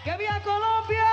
¡Que viva Colombia!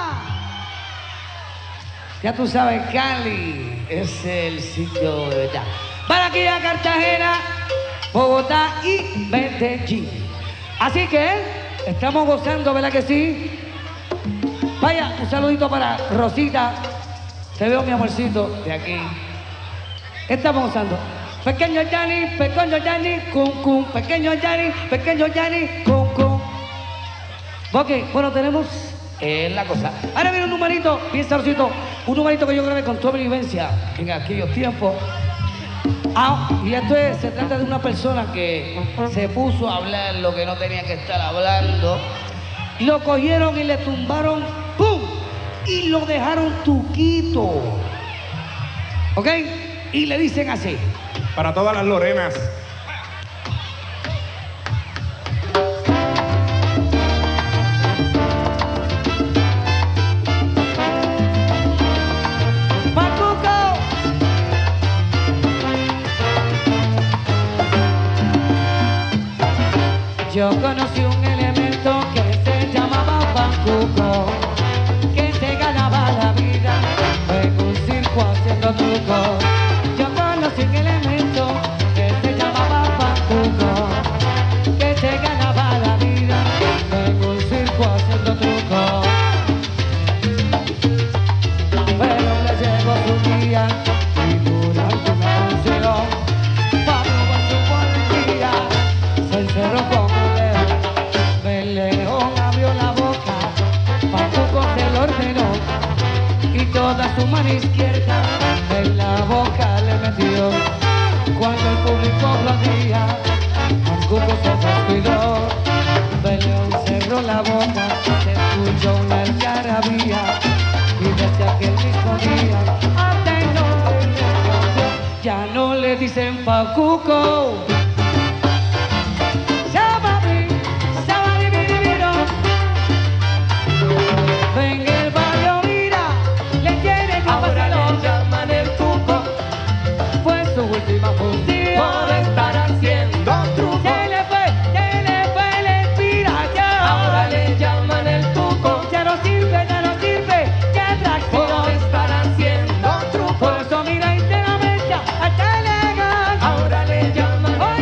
Ya tú sabes, Cali es el sitio de verdad. Barranquilla, Cartagena, Bogotá y Medellín. Así que estamos gozando, ¿verdad que sí? Vaya, un saludito para Rosita. Te veo, mi amorcito, de aquí. ¿Qué estamos gozando? Pequeño Yanni, cum, cum. Pequeño Yanni, cum, cum. Ok, bueno, tenemos la cosa. Ahora viene un numerito, bien sabrosito. Un numerito que yo grabé con toda mi vivencia en aquellos tiempos. Y esto se trata de una persona que se puso a hablar lo que no tenía que estar hablando. Lo cogieron y le tumbaron, ¡pum! Y lo dejaron tuquito. ¿Ok? Y le dicen así. Para todas las Lorenas. Yo conocí un elemento que se llamaba Pacuco, que se ganaba la vida en un circo haciendo trucos. Yo conocí un elemento que se llamaba Pacuco, que se ganaba la vida en un circo haciendo trucos. Pero le llegó su día y durante una función, Pablo con su policía se encerró con toda su mano izquierda en la boca le metió. Cuando el público aplaudía, Pacuco se descuidó. León cerró la boca, se escuchó una algarabía y desde aquel mismo día hasta el nombre le cambió. Ya no le dicen Pacuco. Última función por estar haciendo truco. Se le fue la inspiración. Ahora le llaman el tuco. Ya no sirve, qué atracción por estar haciendo truco. Por eso mira y te la mecha hasta legal. Ahora le llaman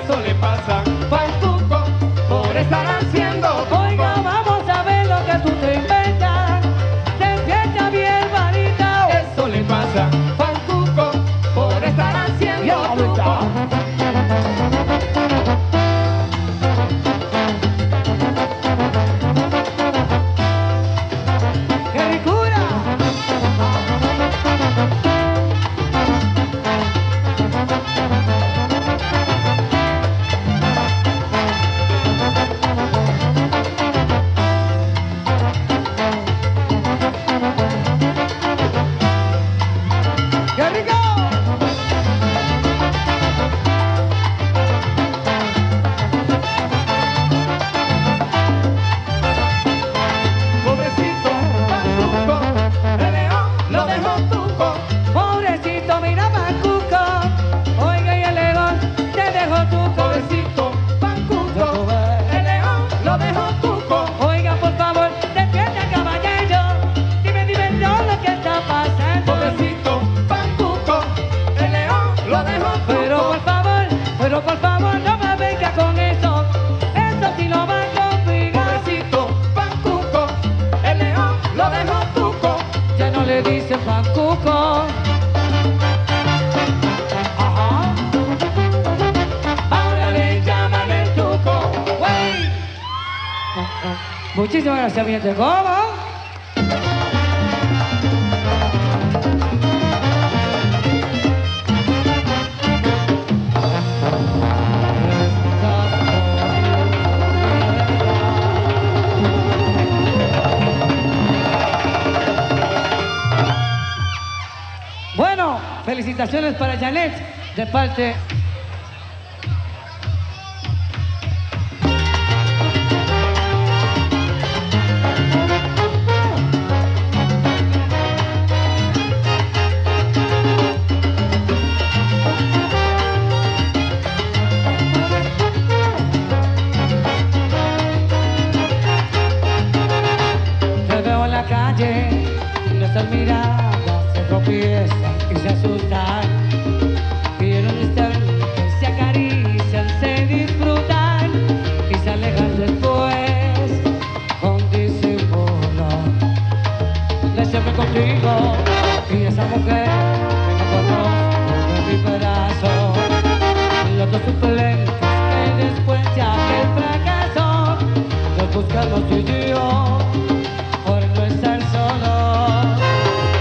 Eso le pasa al cuco por estar haciendo cuco. Oiga, vamos a ver lo que tú te inventas. Despierta bien, varita. Eso le pasa al cuco por estar haciendo cuco. ¡Qué ricura! ¡Qué rico! Pobrecito al cuco, el león lo dejó tuco. Pobrecito, mira pa' cuco. Oiga, y el león te dejó tu Pobrecito al cuco, el león lo dejó tuco. Oiga, por favor, despierta, caballero. Dime todo lo que está pasando. Pobrecito al cuco, el león lo dejó tuco. Pero por favor, no me venga con eso. Eso sí lo va a complicar. Pobrecito al cuco, el león lo dejó tuco. Ya no le dicen pancuco. Ajá. Ahora le llaman el tuco. Güey. Muchísimas gracias, mi gente. ¿Cómo? Bueno, felicitaciones para Janet de parte. Te veo en la calle, nuestras miradas se tropiezan y se asustan. Y en un instante se acarician, se disfrutan y se alejan después con disimulo. De siempre contigo y esa mujer que no conozco de mi pedazo. Los dos suplentes que después ya que el fracaso los buscamos tú y yo por no estar solos.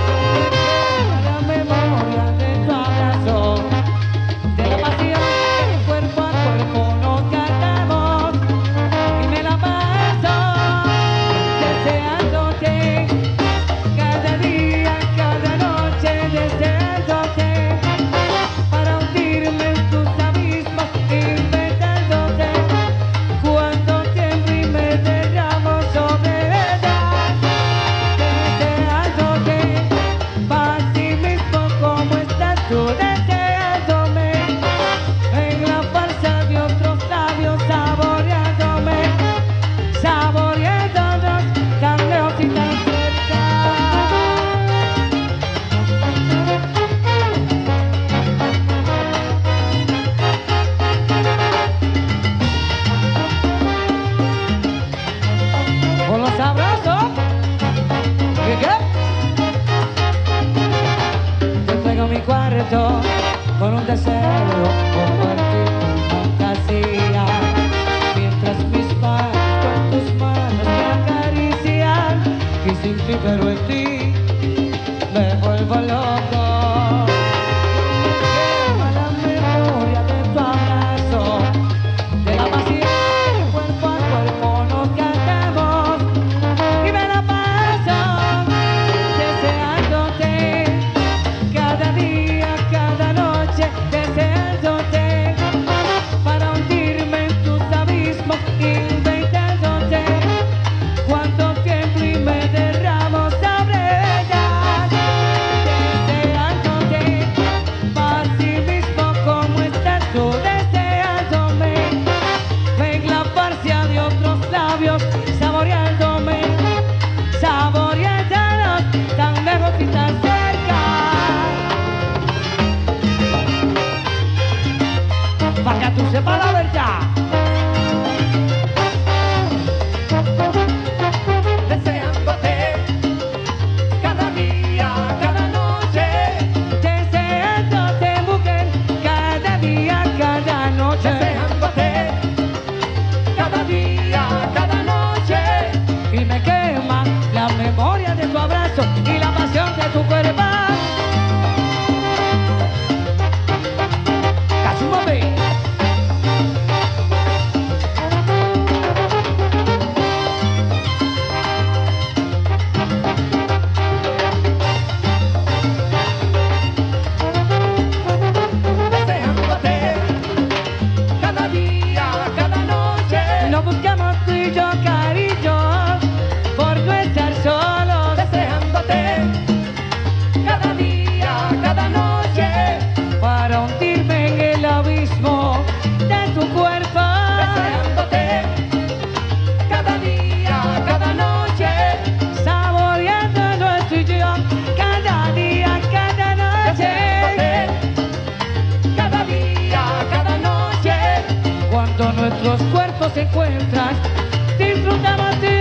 a ver ya. Deseándote cada día, cada noche. Deseándote, mujer, cada día, cada noche. Deseándote cada día, cada noche. Y me quema la memoria de tu abrazo y la pasión de tu cuerpo. Cachumame. Deseándote cada día, cada noche. Nos buscamos tú y yo, cariño, por no estar solos. Deseándote cada día, cada noche. Para hundirme en el abismo de tu cuerpo. Deseándote cada día, cada noche. Saboreando nuestro y yo, cada día, cada noche. Deseándote cada día, cada noche. Cuando nuestros cuerpos se encuentran, disfrutamos de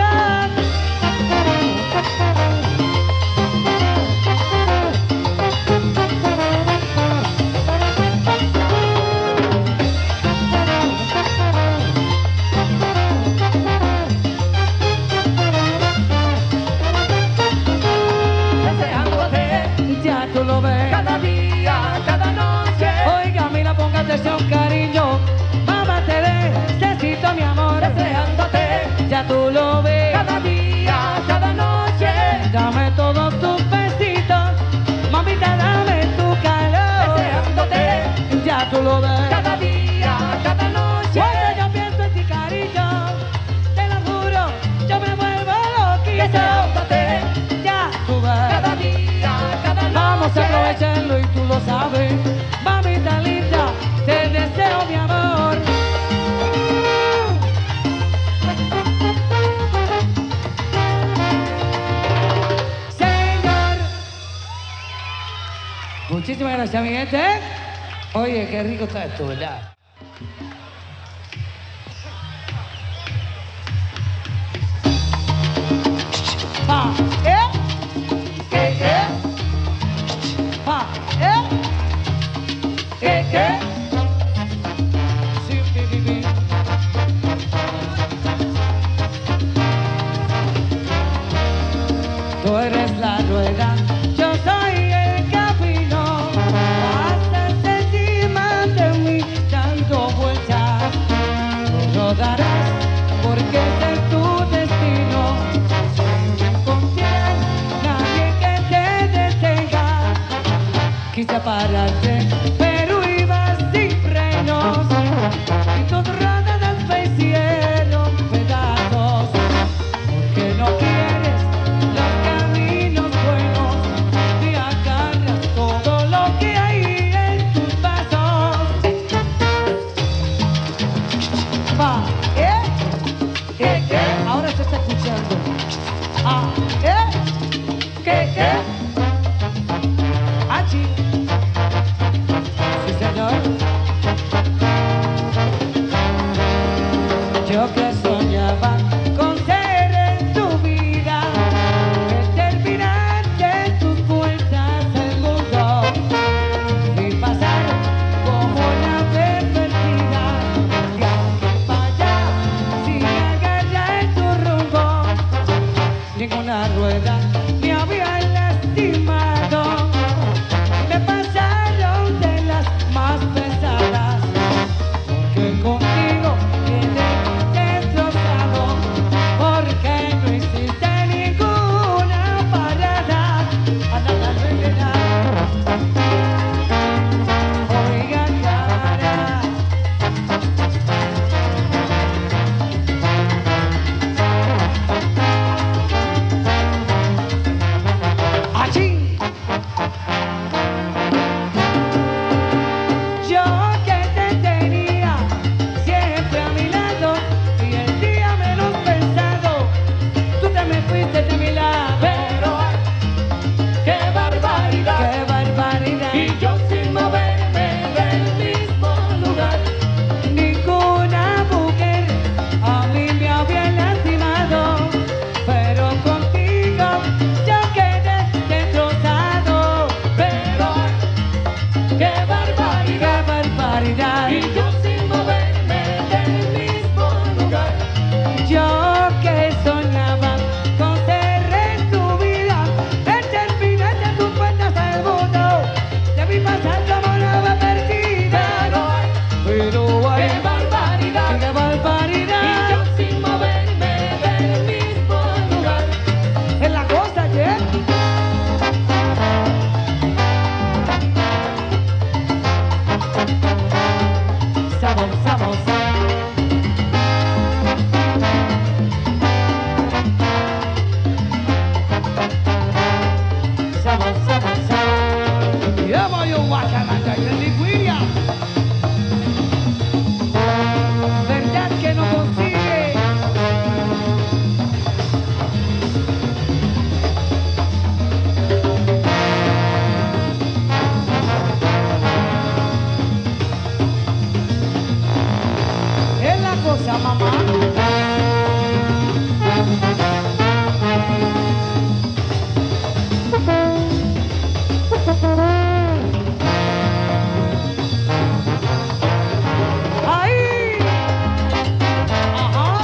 Deseándote ya tú lo ves. cada día, cada noche. Oiga, mira, ponga atención, cariño. Mamá, te necesito, mi amor. Deseándote Ya tú lo ves. cada día, cada noche. Dame todos tus besitos. Mamita, dame tu calor. Deseándote Ya tú lo ves. cada día, cada noche. Cuando yo pienso en ti, cariño, te lo juro, yo me vuelvo loquito. Deseándote Ya tú ves. cada día, cada noche. Vamos a aprovecharlo y tú lo sabes. Mamita linda, te deseo, mi amor. Señor. Muchísimas gracias, mi gente. Oye, qué rico está esto, ¿verdad? Pa, pa, sí, bi, bi, bi. Tú eres la rueda, yo soy el camino. Pasas encima de mí dando vueltas. Tú rodarás porque ese es tu destino. Sin encontrar nadie que te detenga. Quise pararte, pero ibas sin frenos. Y tus rodadas me hicieron pedazos. Porque no quieres los caminos buenos y agarras todo lo que hay en tus pasos. Pa, ahora se está escuchando. Ah, Achi. Sí, señor. Yo que soñaba con ser en tu vida, terminarte tus puertas el mundo y pasar como una vez perdida. Y aunque vaya sin agarrar tu rumbo, ninguna rueda me había lastimado. Me pasaron de las más pesadas, porque contigo quedé destrozado. cosa, mamá. Ahí. Ajá.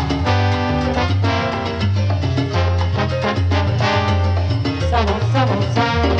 Sabor, sabor, sabor.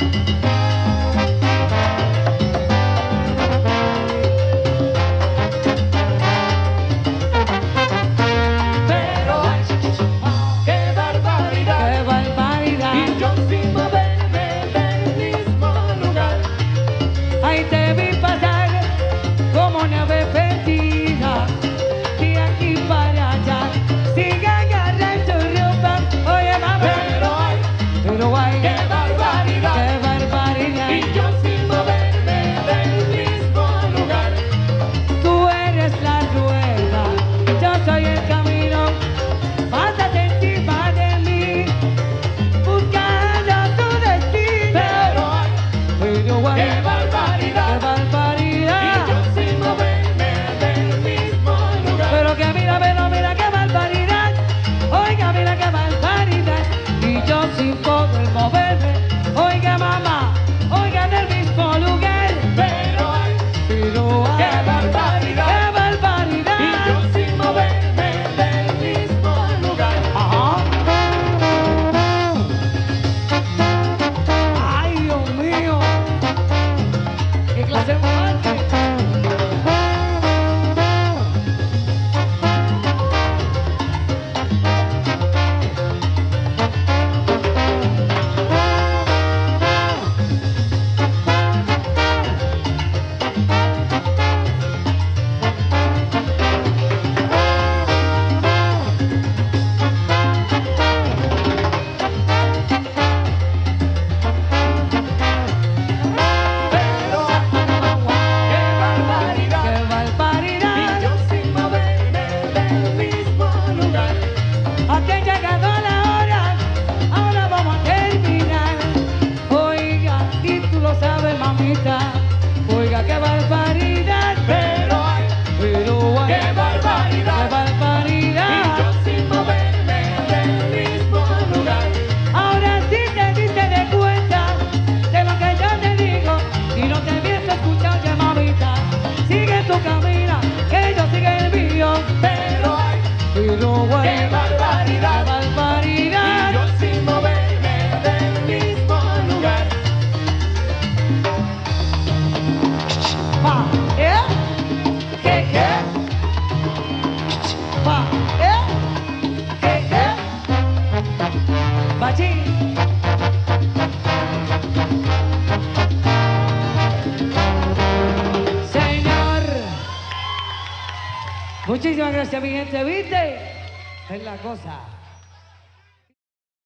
Pero ay, qué barbaridad. ¡Qué barbaridad! Y yo sin moverme del mismo lugar. Ahí te vi pasar como una ave perdida, de aquí para allá, sin agarrar tu ropa. Oye, mamá, pero ay, Qué barbaridad. qué barbaridad. Y yo sin moverme del mismo lugar. Tú eres la rueda, yo soy el camino. Pásate encima de mí, buscando tu destino. Pero ay, Pero ay, qué barbaridad. qué barbaridad. Y yo sin moverme del mismo lugar. Pero que mira, mira qué barbaridad. Oiga, mira qué barbaridad. Y yo sin poder moverme. Oiga, mamá, oiga, en el mismo lugar. Pero ay, Pero ay, qué barbaridad. qué barbaridad. Y yo sin moverme del mismo lugar. Ajá. Ay, Dios mío. Qué clase de muerte. Pero qué barbaridad. Qué Y barbaridad. yo sin moverme del mismo lugar. Aquí ha llegado la hora, ahora vamos a terminar. Oiga, y tú lo sabes, mamita. Oiga, qué barbaridad. Pero ay, Pero ay, qué barbaridad. qué barbaridad. Y yo sin moverme del mismo lugar. Ahora sí te diste de cuenta de lo que yo te digo. Y no te vienes a escuchar, oye, mamita. Sigue tu camino, que yo sigue el mío. Pero ay, Pero qué ay, qué barbaridad. barbaridad. Y yo sin moverme del mismo lugar. Pa, ¿qué? Pa, ¿qué? Machín. Señor. Muchísimas gracias, mi gente, ¿viste? Es la cosa.